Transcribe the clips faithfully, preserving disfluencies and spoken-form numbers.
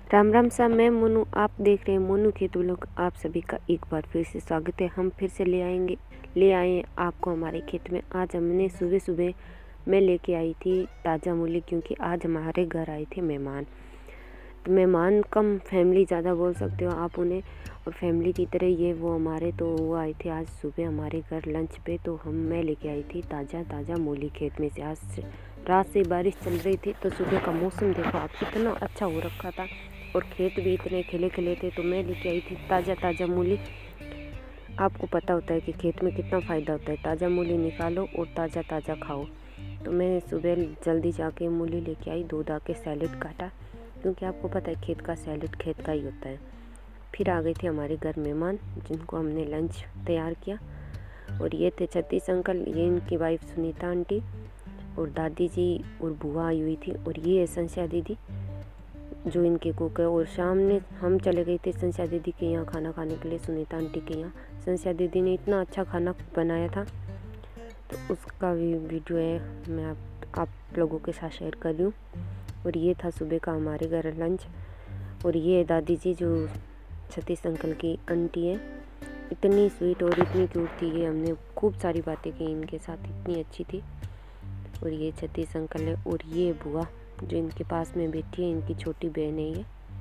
राम राम साहब, मैं मोनू, आप देख रहे हैं मोनू खेत व्लॉग। आप सभी का एक बार फिर से स्वागत है। हम फिर से ले आएंगे ले आए हैं आपको हमारे खेत में। आज हमने सुबह सुबह मैं लेके आई थी ताज़ा मूली, क्योंकि आज हमारे घर आए थे मेहमान। तो मेहमान कम, फैमिली ज़्यादा बोल सकते हो आप उन्हें, और फैमिली की तरह ये वो हमारे, तो वो आए थे आज सुबह हमारे घर लंच पे। तो हम मैं लेके आई थी ताज़ा ताज़ा मूली खेत में से। आज से रात से बारिश चल रही थी, तो सुबह का मौसम देखो आप कितना अच्छा हो रखा था, और खेत भी इतने खिले खिले थे। तो मैं लेके आई थी ताज़ा ताज़ा मूली। आपको पता होता है कि खेत में कितना फ़ायदा होता है, ताज़ा मूली निकालो और ताज़ा ताज़ा खाओ। तो मैं सुबह जल्दी जाके मूली लेके आई, दूध आके सैलेड काटा, क्योंकि आपको पता है खेत का सैलेड खेत का ही होता है। फिर आ गए थे हमारे घर मेहमान, जिनको हमने लंच तैयार किया। और ये थे छत्तीस अंकल, ये इनकी वाइफ सुनीता आंटी, और दादी जी और बुआ आई हुई थी, और ये है संध्या दीदी जो इनके कुक है। और शाम में हम चले गए थे संध्या दीदी के यहाँ खाना खाने के लिए, सुनीता आंटी के यहाँ। संध्या दीदी ने इतना अच्छा खाना बनाया था, तो उसका भी वीडियो है, मैं आप, आप लोगों के साथ शेयर कर रही हूँ। और ये था सुबह का हमारे घर लंच। और ये है दादी जी जो छत्तीस अंकल की आंटी है, इतनी स्वीट और इतनी क्यूट थी ये। हमने खूब सारी बातें की इनके साथ, इतनी अच्छी थी। और ये छत्तीस अंकल है, और ये बुआ जो इनके पास में बैठी है, इनकी छोटी बहन है ये,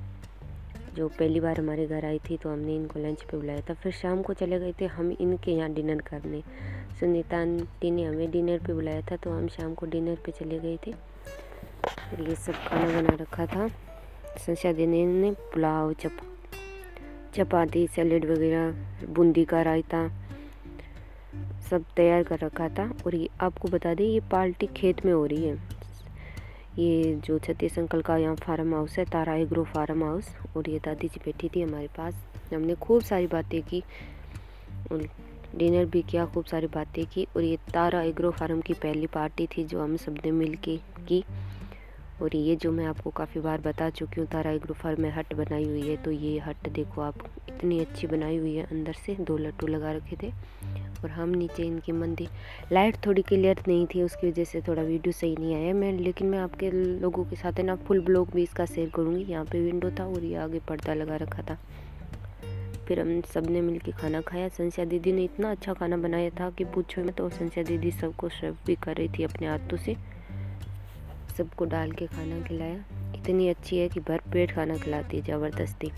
जो पहली बार हमारे घर आई थी। तो हमने इनको लंच पे बुलाया था। फिर शाम को चले गए थे हम इनके यहाँ डिनर करने। सुनीता आंटी ने हमें डिनर पे बुलाया था, तो हम शाम को डिनर पे चले गए थे। और ये सब खाना बना रखा था। संध्या दीदी ने पुलाव, चप चपाती, सैलेड वगैरह, बूंदी का रायता सब तैयार कर रखा था। और ये आपको बता दें, ये पार्टी खेत में हो रही है। ये जो छत्तीस अंकल का यहाँ फार्म हाउस है, तारा एग्रो फार्म हाउस। और ये दादी जी बैठी थी हमारे पास, हमने खूब सारी बातें की और डिनर भी किया, खूब सारी बातें की। और ये तारा एग्रो फार्म की पहली पार्टी थी जो हम सब ने मिल के की। और ये जो मैं आपको काफ़ी बार बता चुकी हूँ, तारा एग्रो फार्म में हट बनाई हुई है। तो ये हट देखो आप, इतनी अच्छी बनाई हुई है, अंदर से दो लट्टू लगा रखे थे। और हम नीचे इनकी मंदिर, लाइट थोड़ी क्लियर नहीं थी, उसकी वजह से थोड़ा वीडियो सही नहीं आया मैं, लेकिन मैं आपके लोगों के साथ है ना फुल ब्लॉग भी इसका शेयर करूँगी। यहाँ पे विंडो था और ये आगे पर्दा लगा रखा था। फिर हम सब ने मिल के खाना खाया। संध्या दीदी ने इतना अच्छा खाना बनाया था कि पूछो मत। तो संध्या दीदी सबको सर्व भी कर रही थी अपने हाथों से, सबको डाल के खाना खिलाया। इतनी अच्छी है कि भर पेट खाना खिलाती है, ज़बरदस्ती।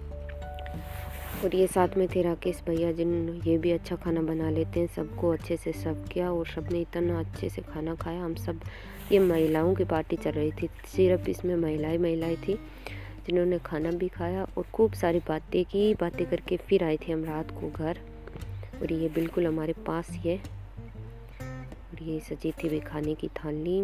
और ये साथ में थे राकेश भैया, जिन ये भी अच्छा खाना बना लेते हैं। सबको अच्छे से सर्व किया और सबने इतना अच्छे से खाना खाया। हम सब, ये महिलाओं की पार्टी चल रही थी, सिर्फ इसमें महिलाएं महिलाएं थी जिन्होंने खाना भी खाया और खूब सारी बातें की। बातें करके फिर आए थे हम रात को घर। और ये बिल्कुल हमारे पास ही है। और ये सजी थी भी खाने की थाली।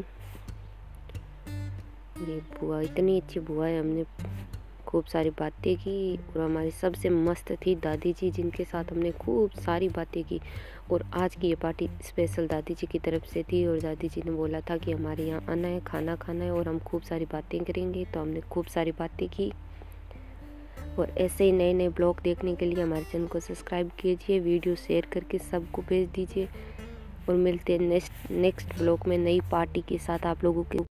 ये बुआ, इतनी अच्छी बुआ है, हमने खूब सारी बातें की। और हमारी सबसे मस्त थी दादी जी, जिनके साथ हमने खूब सारी बातें की। और आज की ये पार्टी स्पेशल दादी जी की तरफ से थी, और दादी जी ने बोला था कि हमारे यहाँ आना है, खाना खाना है और हम खूब सारी बातें करेंगे। तो हमने खूब सारी बातें की। और ऐसे ही नए नए ब्लॉग देखने के लिए हमारे चैनल को सब्सक्राइब कीजिए, वीडियो शेयर करके सबको भेज दीजिए। और मिलते हैं नेक्स्ट नेक्स्ट ब्लॉग में नई पार्टी के साथ आप लोगों के।